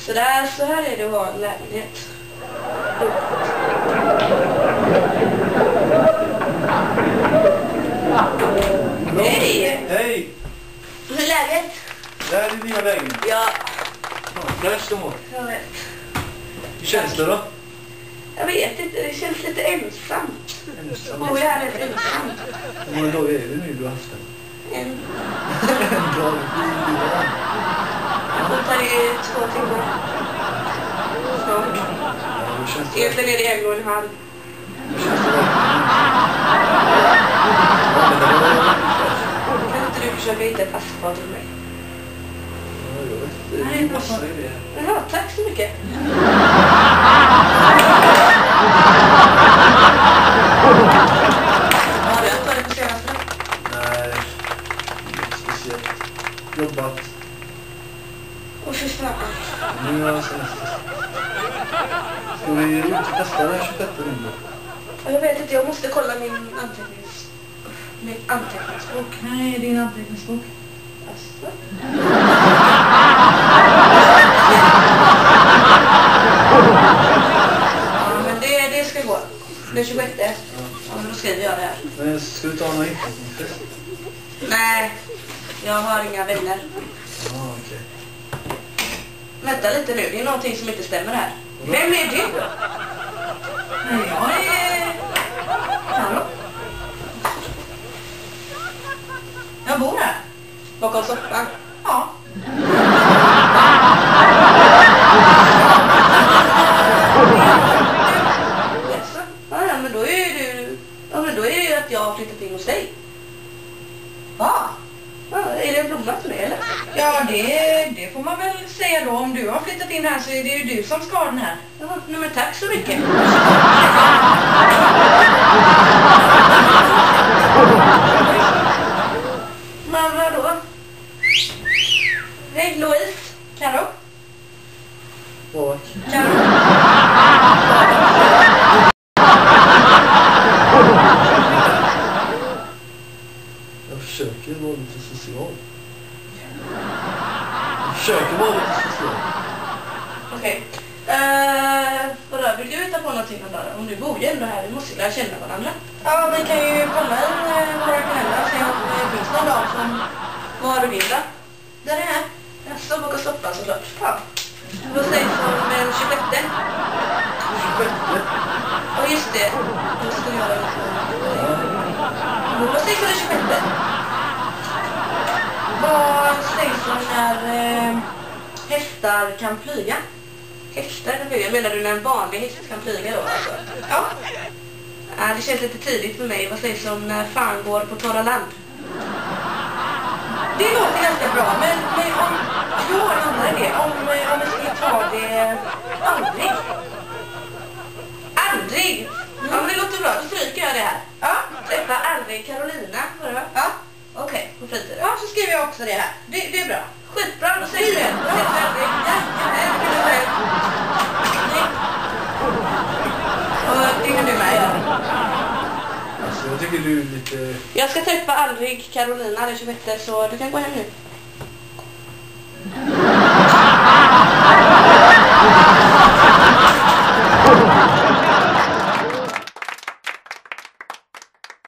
Så här är det att ha en lägenhet. Hej! Hej! Hur är läget? Det här är dina lägenhet. Ja. Fräscht de har. Jag vet. Hur känns det då? Jag vet inte, det känns lite ensamt. Ensamt. Och jag är lite ensamt. Hur många dagar är det nu du har haft den? En En dag. Jag får ta det i 2 timmar. Snart. Ja, hur känns det? Egentligen är det 1,5. Hur känns det verkligen? Kan inte du försöka hitta ett asfalt till mig? Ja, jag vet. Nej, Det passar ju det. Jaha, tack så mycket. Har du inte varit på senaste? Nej, inget speciellt. Jobbat. Åh, fy fan. Nu har jag semester. Ska vi ut och testa den här 26 rundan? Jag vet inte, jag måste kolla min anteckningsbok. Nej, din anteckningsbok. Alltså. Ja, men det ska gå. Den 26. Ja, men då skriver jag det här. Men ska du ta några inflyttningsfest? Nej, jag har inga vänner. Ja, okej. Vänta lite nu, det är någonting som inte stämmer här. Vem är du då? Nej, jag är... Hallå? Jag bor här. Bakom soffan? Ja. Jaså? Ja, men då är du... Ja, men då är det ju att jag har flyttat in hos dig. Va? Ja, är det en blomma till mig eller? Ja, det får man väl säga då. Om du har flyttat in här så är det ju du som ska ha den här. Ja, nej, men tack så mycket. Men vadå? Hej, Louise. Karo? Vad? Karo? Jag försöker vara lite social. Jag försöker vara lite social. Okej. Vadå, vill du hitta på någonting om dagen? Om du bor ju ändå här, vi måste lära känna varandra. Ja, vi kan ju kolla i våra kalendrar och se om det finns någon dag som... Vad du vill då? Där är här. Jag står bakom soffan såklart. Ja. Vad sägs om den 26? 26. Ja, just det. Då ska jag... Vad sägs om den 26? Vad sägs om när hästar kan flyga? Hästar kan flyga? Menar du när en vanlig häst kan flyga då alltså? Ja. Det känns lite tidigt för mig. Vad sägs om när fan går på torra land? Det låter ganska bra, men om... Jag har en annan idé. Om vi skulle ta det... Aldrig. Aldrig! Ja, men det låter bra. Då stryker jag det här. Ja. Träffa aldrig Carolina. Vadå? Ja. Okej, på fritiden. Ja, så skriver jag också det här. Det är bra. Skitbra, då säger vi det. Då ses vi aldrig. Och det kan du med göra. Alltså, jag tycker du är lite... Jag ska träffa aldrig Carolina den 26, så du kan gå hem nu.